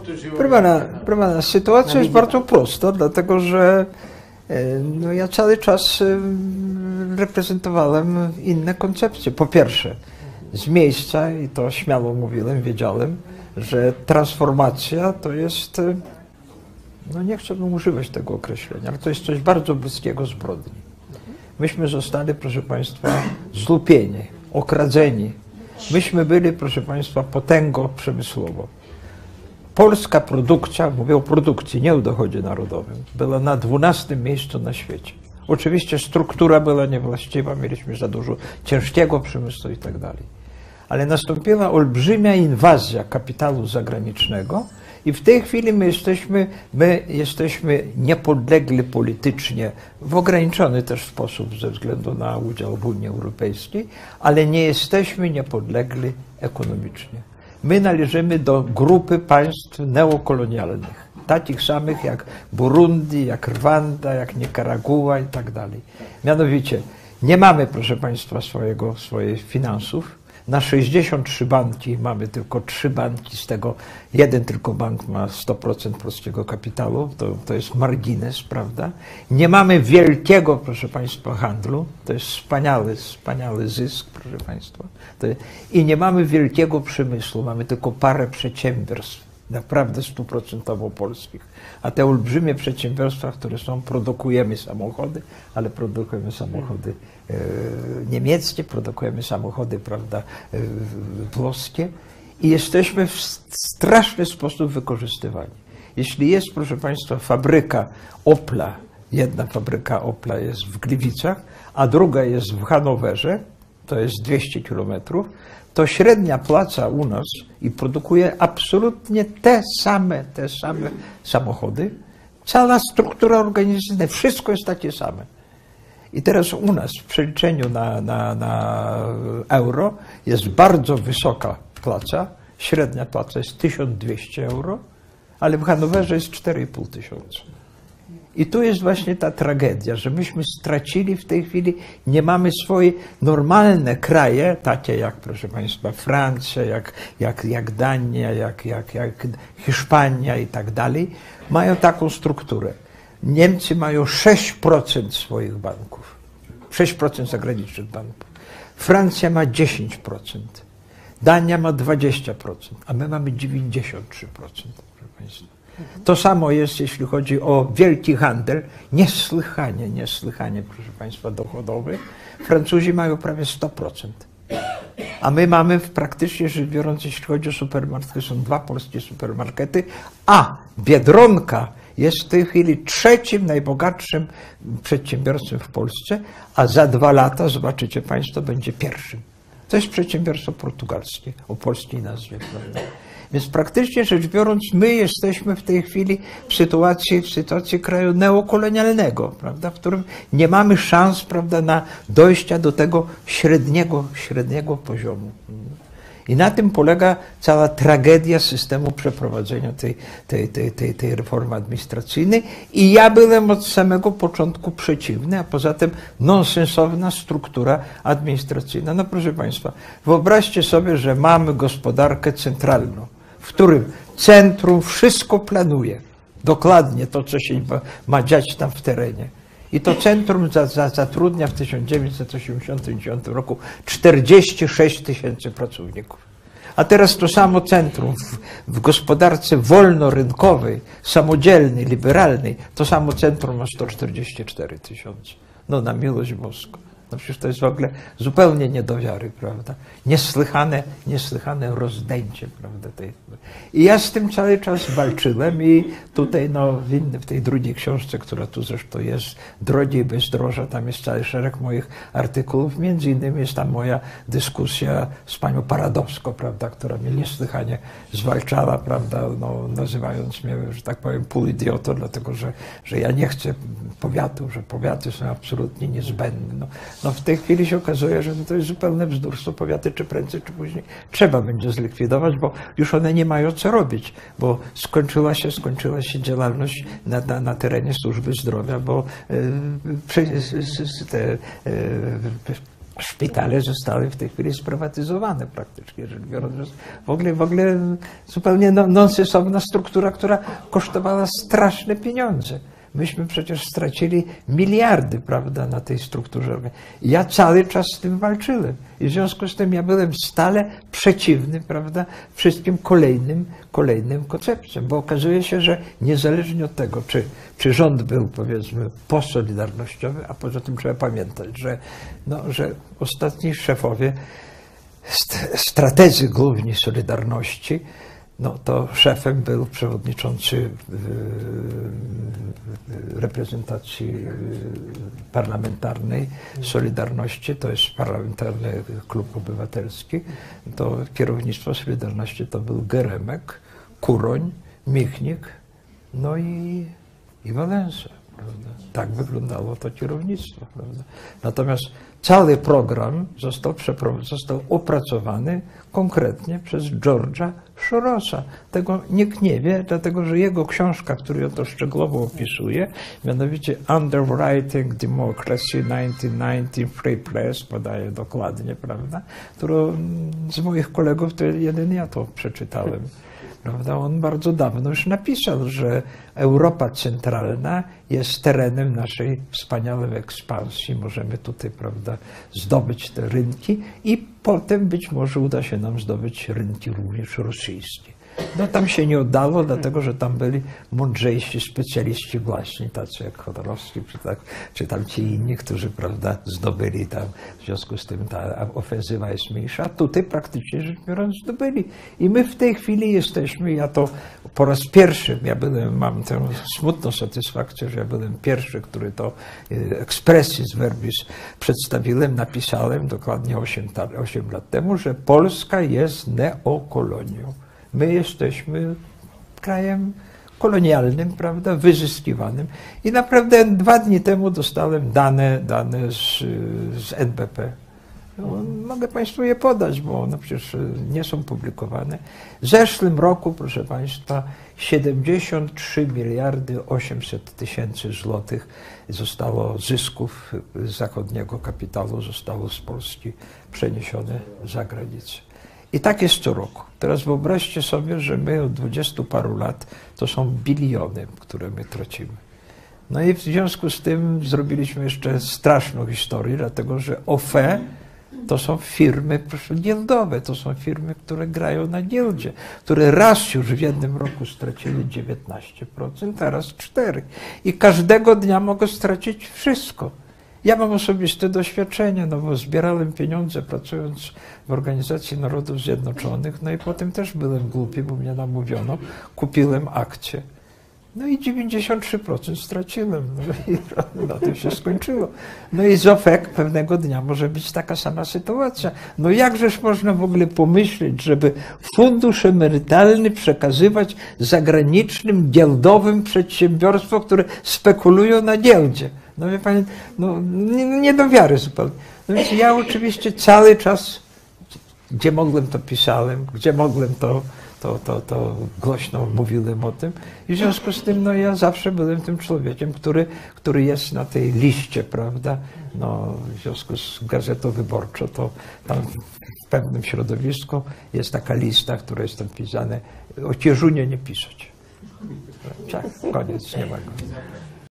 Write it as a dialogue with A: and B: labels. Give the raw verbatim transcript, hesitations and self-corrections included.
A: Proszę pana, proszę pana, sytuacja jest bardzo prosta, dlatego że no, ja cały czas reprezentowałem inne koncepcje. Po pierwsze, z miejsca, i to śmiało mówiłem, wiedziałem, że transformacja to jest, no nie chciałbym używać tego określenia, ale to jest coś bardzo bliskiego zbrodni. Myśmy zostali, proszę państwa, zlupieni, okradzeni. Myśmy byli, proszę państwa, potęgą przemysłową. Polska produkcja, mówię o produkcji, nie o dochodzie narodowym, była na dwunastym miejscu na świecie. Oczywiście struktura była niewłaściwa, mieliśmy za dużo ciężkiego przemysłu i tak dalej. Ale nastąpiła olbrzymia inwazja kapitału zagranicznego i w tej chwili my jesteśmy, my jesteśmy niepodlegli politycznie, w ograniczony też sposób ze względu na udział w Unii Europejskiej, ale nie jesteśmy niepodlegli ekonomicznie. My należymy do grupy państw neokolonialnych, takich samych jak Burundi, jak Rwanda, jak Nikaragua i tak dalej. Mianowicie nie mamy, proszę państwa, swojego, swoich finansów. Na sześćdziesiąt trzy banki mamy tylko trzy banki, z tego jeden tylko bank ma sto procent polskiego kapitału, to, to jest margines, prawda? Nie mamy wielkiego, proszę państwa, handlu, to jest wspaniały, wspaniały zysk, proszę państwa. To, i nie mamy wielkiego przemysłu, mamy tylko parę przedsiębiorstw, naprawdę stuprocentowo polskich. A te olbrzymie przedsiębiorstwa, które są, produkujemy samochody, ale produkujemy samochody e, niemieckie, produkujemy samochody, prawda, e, włoskie i jesteśmy w straszny sposób wykorzystywani. Jeśli jest, proszę państwa, fabryka Opla, jedna fabryka Opla jest w Gliwicach, a druga jest w Hanowerze, to jest dwieście kilometrów, to średnia płaca u nas i produkuje absolutnie te same, te same samochody. Cała struktura organizacyjna, wszystko jest takie same. I teraz u nas w przeliczeniu na, na, na euro jest bardzo wysoka płaca. Średnia płaca jest tysiąc dwieście euro, ale w Hanowerze jest cztery i pół tysiąca. I tu jest właśnie ta tragedia, że myśmy stracili w tej chwili, nie mamy swoje normalne kraje, takie jak, proszę państwa, Francja, jak, jak, jak Dania, jak, jak, jak Hiszpania i tak dalej, mają taką strukturę. Niemcy mają sześć procent swoich banków, sześć procent zagranicznych banków. Francja ma dziesięć procent, Dania ma dwadzieścia procent, a my mamy dziewięćdziesiąt trzy procent, proszę państwa. To samo jest, jeśli chodzi o wielki handel, niesłychanie, niesłychanie, proszę państwa, dochodowy. Francuzi mają prawie sto procent. A my mamy praktycznie rzecz biorąc, jeśli chodzi o supermarkety, są dwa polskie supermarkety, a Biedronka jest w tej chwili trzecim najbogatszym przedsiębiorstwem w Polsce, a za dwa lata, zobaczycie państwo, będzie pierwszym. To jest przedsiębiorstwo portugalskie, o polskiej nazwie, prawda? Więc praktycznie rzecz biorąc, my jesteśmy w tej chwili w sytuacji, w sytuacji kraju neokolonialnego, prawda, w którym nie mamy szans, prawda, na dojścia do tego średniego, średniego poziomu. I na tym polega cała tragedia systemu przeprowadzenia tej, tej, tej, tej, tej reformy administracyjnej. I ja byłem od samego początku przeciwny, a poza tym nonsensowna struktura administracyjna. No proszę państwa, wyobraźcie sobie, że mamy gospodarkę centralną, w którym centrum wszystko planuje, dokładnie to, co się ma dziać tam w terenie. I to centrum za, za, zatrudnia w tysiąc dziewięćset osiemdziesiątym dziewiątym roku czterdzieści sześć tysięcy pracowników. A teraz to samo centrum w, w gospodarce wolnorynkowej, samodzielnej, liberalnej, to samo centrum ma sto czterdzieści cztery tysiące. No na miłość boską. No przecież to jest w ogóle zupełnie nie do wiary, prawda? Niesłychane, niesłychane rozdęcie, prawda? Tej. I ja z tym cały czas walczyłem i tutaj no, w, inny, w tej drugiej książce, która tu zresztą jest, Drogi i bezdroża, tam jest cały szereg moich artykułów, między innymi jest tam moja dyskusja z panią Paradowską, prawda, która mnie niesłychanie zwalczała, prawda, no, nazywając mnie, że tak powiem, półidiotą, dlatego że, że ja nie chcę powiatu, że powiaty są absolutnie niezbędne. No, no w tej chwili się okazuje, że to jest zupełne bzdurstwo. Powiaty czy prędzej, czy później trzeba będzie zlikwidować, bo już one nie mają co robić, bo skończyła się, skończyła się działalność na, na, na terenie służby zdrowia, bo y, te, y, szpitale zostały w tej chwili sprywatyzowane praktycznie rzecz biorąc. W ogóle, w ogóle zupełnie nonsensowna struktura, która kosztowała straszne pieniądze. Myśmy przecież stracili miliardy, prawda, na tej strukturze. Ja cały czas z tym walczyłem i w związku z tym ja byłem stale przeciwny, prawda, wszystkim kolejnym, kolejnym koncepcjom, bo okazuje się, że niezależnie od tego, czy, czy rząd był, powiedzmy, posolidarnościowy, a poza tym trzeba pamiętać, że, no, że ostatni szefowie, strategzy główni Solidarności, no to szefem był przewodniczący reprezentacji parlamentarnej Solidarności, to jest Parlamentarny Klub Obywatelski, to kierownictwo Solidarności to był Geremek, Kuroń, Michnik, no i, i Wałęsa. Prawda? Tak wyglądało to kierownictwo. Prawda? Natomiast cały program został, został opracowany konkretnie przez George'a Sorosa. Tego nikt nie wie, dlatego że jego książka, która to szczegółowo opisuje, mianowicie Underwriting Democracy tysiąc dziewięćset dziewięćdziesiąt Free Press, podaje dokładnie, prawda, którą z moich kolegów to jeden ja to przeczytałem. Prawda? On bardzo dawno już napisał, że Europa Centralna jest terenem naszej wspaniałej ekspansji. Możemy tutaj, prawda, zdobyć te rynki i potem być może uda się nam zdobyć rynki również rosyjskie. No tam się nie udało, dlatego że tam byli mądrzejsi specjaliści właśnie, tacy jak Chodorowski, czy, tak, czy tam ci inni, którzy, prawda, zdobyli tam, w związku z tym ta ofensywa jest mniejsza, a tutaj praktycznie rzecz biorąc zdobyli. I my w tej chwili jesteśmy, ja to po raz pierwszy, ja byłem, mam tę smutną satysfakcję, że ja byłem pierwszy, który to expressis verbis przedstawiłem, napisałem dokładnie osiem lat temu, że Polska jest neokolonią. My jesteśmy krajem kolonialnym, prawda, wyzyskiwanym. I naprawdę dwa dni temu dostałem dane, dane z, z N B P. No, mogę Państwu je podać, bo one przecież nie są publikowane. W zeszłym roku, proszę Państwa, siedemdziesiąt trzy miliardy osiemset tysięcy złotych zostało zysków z zachodniego kapitału, zostało z Polski przeniesione za granicę. I tak jest co roku. Teraz wyobraźcie sobie, że my od dwudziestu paru lat to są biliony, które my tracimy. No i w związku z tym zrobiliśmy jeszcze straszną historię, dlatego że O F E to są firmy giełdowe, to są firmy, które grają na giełdzie, które raz już w jednym roku straciły dziewiętnaście procent, a raz cztery procent. I każdego dnia mogą stracić wszystko. Ja mam osobiste doświadczenie, no bo zbierałem pieniądze pracując w Organizacji Narodów Zjednoczonych, no i potem też byłem głupi, bo mnie namówiono, kupiłem akcje. No i dziewięćdziesiąt trzy procent straciłem, no i na tym się skończyło. No i z O F E pewnego dnia może być taka sama sytuacja. No jakżeż można w ogóle pomyśleć, żeby fundusz emerytalny przekazywać zagranicznym, giełdowym przedsiębiorstwom, które spekulują na giełdzie? No wie Pani, no nie, nie do wiary zupełnie. No więc ja oczywiście cały czas, gdzie mogłem to pisałem, gdzie mogłem to, to, to, to głośno mówiłem o tym i w związku z tym no ja zawsze byłem tym człowiekiem, który, który jest na tej liście, prawda, no w związku z Gazetą Wyborczą, to tam w pewnym środowisku jest taka lista, która jest tam pisane, o Kierzunie nie pisać. Tak, koniec, nie ma go.